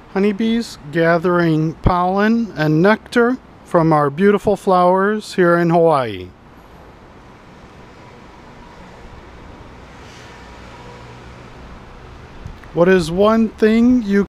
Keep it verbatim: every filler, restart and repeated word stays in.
Honeybees gathering pollen and nectar from our beautiful flowers here in Hawaii. What is one thing you